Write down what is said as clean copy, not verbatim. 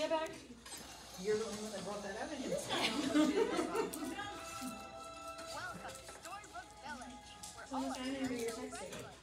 that back? You're the only one that brought that up in here. Welcome to Storybook Village, where Someone's all signing our for your heroes text are ticket. restless.